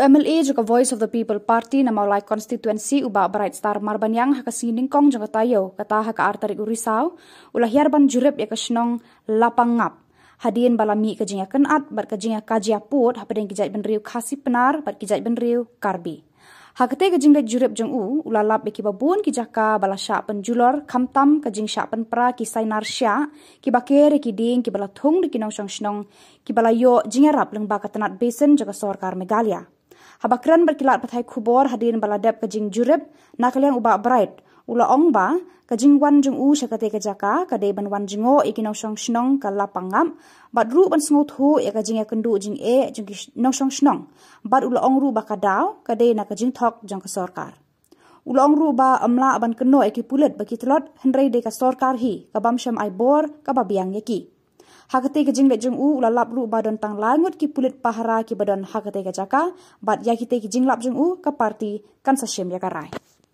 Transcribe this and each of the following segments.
MLA juga Voice of the People Party na maulai constituency uba Bright Star Marbanyang haka siningkong juga tayo kata haka artarik urisau ulah hiarban jurep ya kesnong lapangap hadien balami kajinga kenat bat kajinga kajia put hapadeng kijat benriu khasi penar bat kijat benriu karbi hakate kajing let jurep jeng ulalap beki babun kijaka bala sya penjulor kamtam kajing sya penpra ki sainar sya ki bakere ki ding ki bala thung di kinong snong ki bala yo jingarap leng bakatanat basin jaga sorkar Meghalaya habakran berkilat pathai khubor hadin baladep kajing jurep nakalian uba bright ula ongba kajing wan jung syakate kajaka kade ban wan jingo ikinong snong kala pangam bat ru ban sngot hu ya kajing ya kendu jing jing nong snong bat ula ong ru bakadaw kade na kajing thok jang ka sorkar ula ong ru ba amla ban keno eki pulet baki telot hendrei de ka sorkar hi kabam syam ai bor ka babiang yaki hakate kajing le jung ula lap ru ba don tang langut ki pulet pahara ki badon hakate kajaka bat yakite ki jing lap jung ka parti kan sa syem ya karai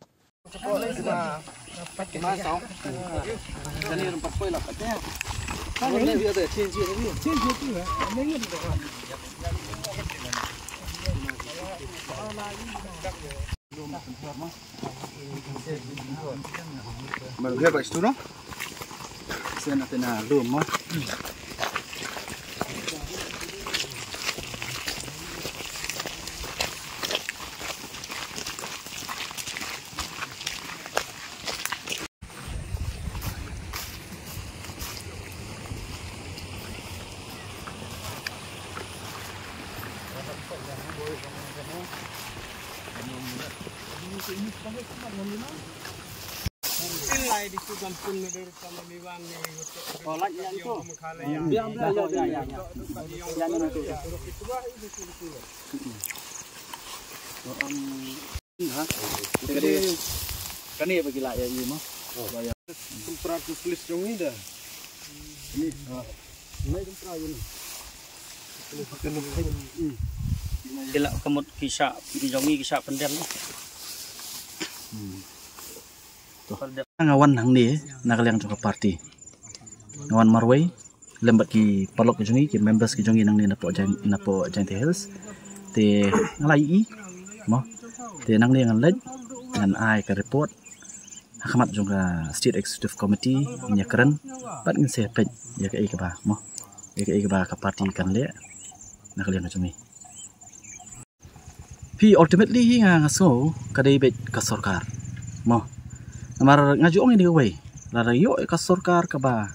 Baru lihat pak itu no? Saya nak tena rumah. Kan ni bagi lah ya ini mah. Tempat tulis jong ni dah. Ini, ini tempat ini. Kila kamut kisah jongi kisah pendem ni. Ngawan hang ni nakaliang joka party. Ngawan Marway lembat ki palok ki jongi ki members ki jongi nang ni napo Jainti Hills. Te ngalai i mo. Te nang ni ngan lej ngan ai ka report. Hakamat juga State Executive Committee nya keren pat ngin se pej ya ka ba mo. Ya ka ba ka party kan le nakaliang ka jongi. Pi ultimately hi nga ngaso kadai bet ka sorkar mo amar ngaju ong ini way lara yo ka sorkar ka ba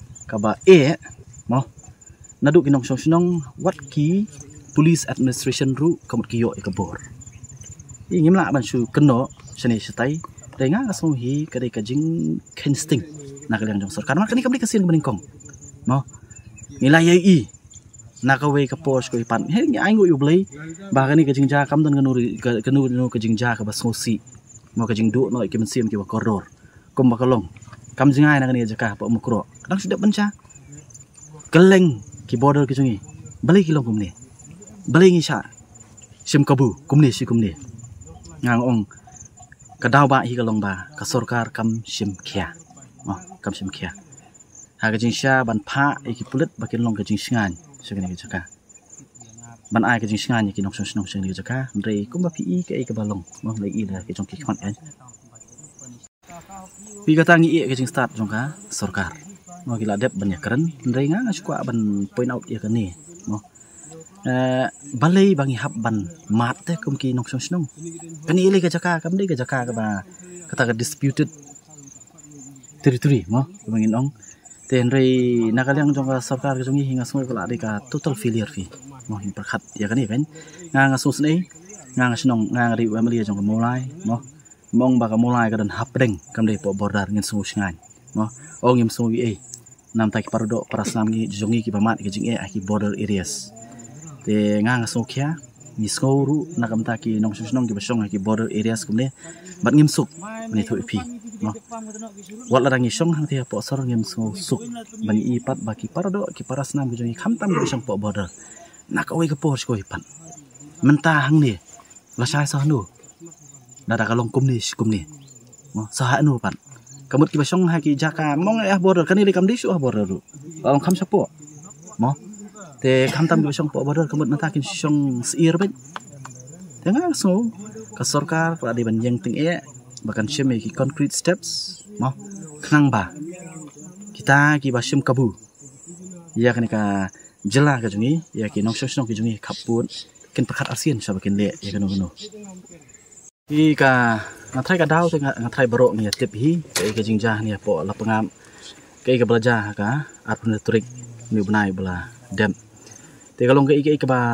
mo nadu kinong snong what ki police administration ru kamut ki yo ka bor ingim la ban su keno sene setai denga ngaso hi kadai ka jing kensting nakaliang jong sorkar mak ni kamli kasin beningkong mo nilai i nakaway ka pos ko ipan he ngi aingo yu blay ba kani ka jingja kam don kanu ka jingja ka basosi mo ka jingdu no ki mensim ki ba koror kom ba kalong kam jingai na kani jaka pa mukro kadang sudah benca keleng ki border ki jungi balai ki long kumne balai ngi sha sim kabu kumne si kumne ngang ong kadaw ba hi kalong ba ka sorkar kam sim khia mo kam sim khia ha ka jingsha ban pha ki pulet ba kin long ka jing singan segini jaka ban ai ke jing singan ki nok snong segini jaka ndrei kumba pi ke ke balong mo lei i la ke jong ki khmat an pi ka tangi ke jing start jong ka sorkar mo ki la dep ban ya keren ndrei nga skwa ban point out ya kani mo balai bangi hab ban mat te kum ki nok snong kani ile ke jaka kam dei ke jaka ka ba kata ka disputed territory mo bangin ong tenrei nakaliang jong ka sarkar ke jongi hinga sungoi kala ka total failure fi mo hin perkhat ya kan nga sus nei nga snong nga ri family jong ka mulai mo mong ba ka mulai ka dan hapdeng kam dei po border ngin sungu singan mo ong im sungu nam ta ki pardo paraslam ngi jongi ki pamat ki jing ki border areas te nga sokya ni skoru nakam ta ki nong snong ki basong ki border areas kumne bat ngim suk ni thu ipi no wala rangi song hang tia po sor ngem suk bani ipat baki parado ki parasnam ki jongi khamtam ki song po border nakawai ka por ko ipan menta hang ni la sai so nu dada kalong kumni mo sa anu pan kamut ki basong ha ki jaka mong border kanili kam disu border ru ong kham sapo mo te khamtam ki basong po border kamut menta ki song sir ben Tengah so ka sarkar ka di ban yang ting bahkan sheme ki concrete steps mo knang ba kita ki ba shim kabu ya kan ka jela ka jungi ya ki nong shong ki jungi kapun ken pakhat ASEAN sa bakin le ya kan no ki ka ngatrai ka daw tengah ngatrai barok ni tip hi ka jingja ni po la pengam ka belajar ka arpun trik ni benai bela dam te kalong ka ba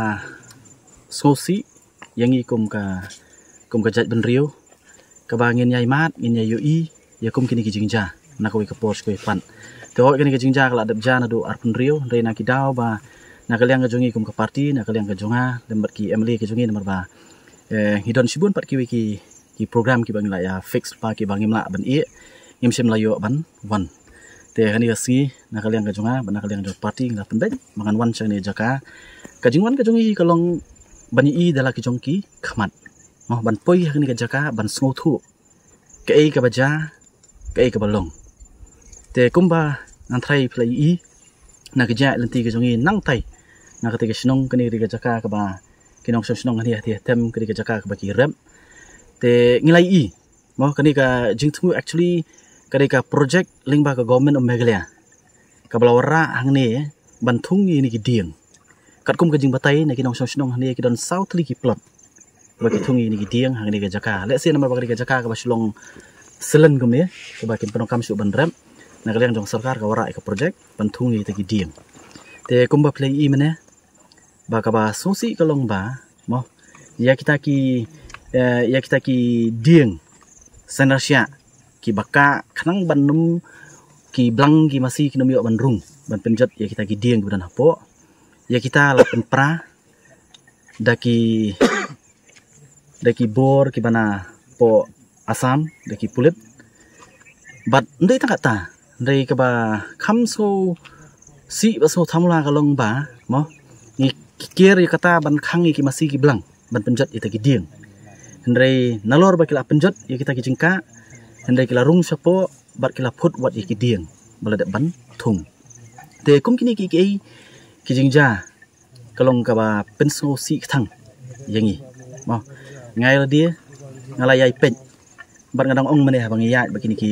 sosi yang kum ka jat ben riu ka ba ngin yai mat ngin yai ui ya kum kini ki jingja na ko ka pos ko pan te ho kini ki jingja kala dab jana do arpun riu re na ki daw ba na kaliang ka jungi kum ka parti na kaliang ka jonga lembat ki emily ki jungi nomor ba hidon sibun pat ki program ki bang la ya fix pa ki bang imla ban e ngim sim la yo ban wan te hani asi na kaliang ka jonga ban na kaliang jo parti la pendek mangan wan chane jaka ka jingwan ka jungi kalong bani i dala ki jongki khamat mo ban poi hani ka jaka ban sngo thu ka ka baja ka balong te kumba antrai play i na ka ja lenti ka jongi nang tai na ka te ka snong kani ka jaka ka ba kinong snong hani ti tem ka jaka ka ba ki rem te ngilai i mo kani ka jingthu actually ka project lingba ka government of Meghalaya ka balawara hangne ban thung ni ki dieng kat kum ka jing batai na kinong snong hani ki don south li ki plot ba ki thung ni ki dieng hangne ka jaka le se nomor ba ka jaka ka ba silong selen gum ne ka ba kin penokam su ban rem na kaliang jong sarkar ka wara ka project ban thung ni te ki dieng te kum ba play i mane ba ka ba sosi ka long ba mo ya kita ki dieng sanasya ki baka khnang ban num ki blang ki masi ki num yo ban rung ban penjat ya kita ki dieng budan hapo ya kita la penpra daki bor ki bana po asam daki pulit bat ndai ta kata ndai ka ba kham so si ba so thamla ka long ba mo ni kier ya kata ban khang ki masi ki blang ban penjat ita ki dieng ndai nalor ba kila penjat ya kita ki jingka ndai kila rung sapo bat kila phut wat ki dieng balada ban thung te kum kini ki jingja kalong ka ba penso si thang yangi mo ngai la dia ngala yai pet bar ngadang ong mane bang ya begini ki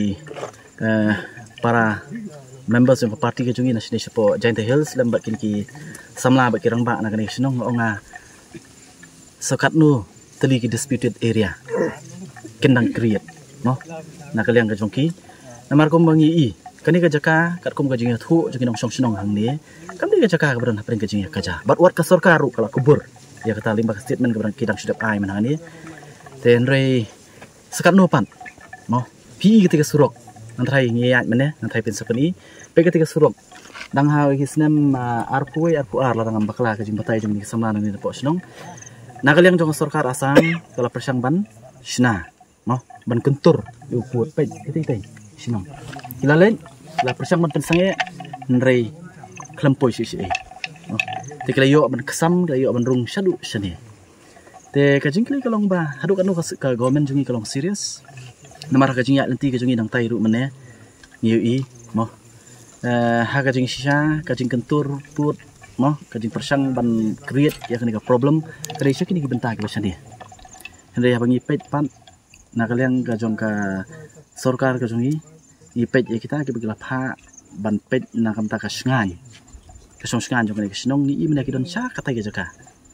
para members of party ke jungi national support Giant Hills lembat kini ki samla ba ki rangba na kani sinong onga sokat nu teli ki disputed area kendang create mo na kaliang ka jongki namar kom bangi i kani ka jaka kat kum ka jinga thu jingi nong song sinong hang ni kam dia jaka ka beran hapring ka jinga kaja bat wat ka sarkaru kala kubur ya kata limba statement ka beran kidang sudah ai man hani ten re sekat no pan mo pi ketika surok antrai ngiyat mane antrai pen sapani pe ketika surok dang ha hisnam arpuai arpuar la dang bakla ka jing batai jing samla ni po sinong na kaliang jong sarkar asam kala persang ban sina mo ban kentur yu put pe ketika sinong kilalen la persang ban pensange nrei klempoi si te kala yo ban kesam kala yo ban rung shadu shani te ka jingkli kalong ba hadu kanu ka government jungi kalong serious namar ka jingya lenti ka jungi dang tai ru mane ngiu mo ha ka jing sisa ka jing kentur put mo ka jing persang ban create ya kani ka problem kare sya kini ki benta ki shani hande ya bangi pet pan na kaliang ka jong ka sarkar ka jungi i pet ya kita ki bigla pha ban pet na kam ta ka sngan kasong sngan jong ni snong ni i mena ki don sya kata ki jaka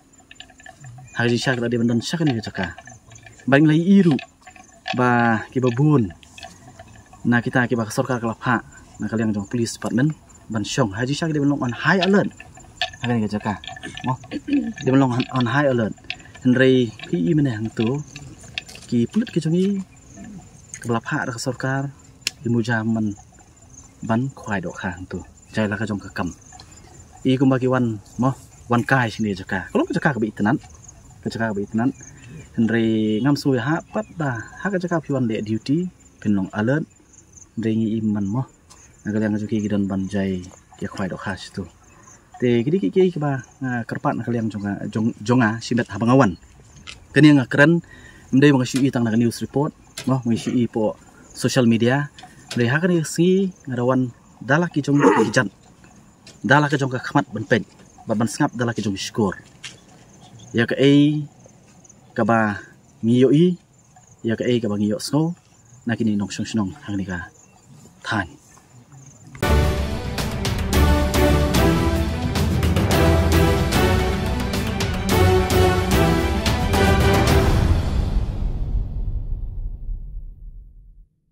hari sya kala di don sya kani ki jaka bang lai iru ba ki babun na kita ki ba sarkar kala pha na kaliang jong police department ban syong hari sya ki di on high alert kani ki jaka mo di on high alert henrei pi i mena hang tu ki pulit ki jongi kala pha ra sarkar imuja man ban khwai do khang tu jai la ka jong ka kam i kum ba ki wan mo wan kai sini jaka kalau ka jaka ka bi tanan ka jaka ka bi tanan henrei ngam sui ha pat ba ha ka jaka pi wan de duty pinong alert rengi iman mo na kaliang juki ki don ban jai ki khwai do khas tu te gidi ki ba kerpat na kaliang jonga simet habangawan kani nga keren mdei mga sui tang na news report mo mga sui po social media reha kani si ngarawan dala ki jong kijan dala ka jong ka khmat ban pen ban ngap dala ki jong skor ya ka kaba ngiyo i ya ka e kaba ngiyo snow na kini nong snong hang ni ka than